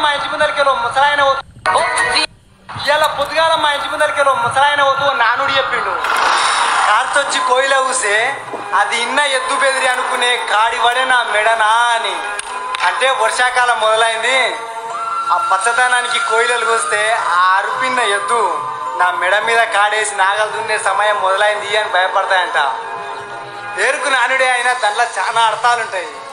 మా ఇంటి ముందరికెళ్ళో ముసలాయన ఇలా పొద్దుగాల మా ఇంటి ముందరికెళ్ళో ముసలాయన పోతూ నానుడు చెప్పిండు. కార్చొచ్చి కోయిల ఊసే అది ఇన్న ఎద్దు బెదిరి అనుకునే కాడివడే నా మెడనా అని. అంటే వర్షాకాలం మొదలైంది, ఆ పచ్చదనానికి కోయిలలు వస్తే ఆ అరుపిన్న ఎద్దు నా మెడ మీద కాడేసి నాగలు దున్నే సమయం మొదలైంది అని భయపడతాయంట. పేరుకు నానుడే అయినా దాంట్లో చాలా అర్థాలుంటాయి.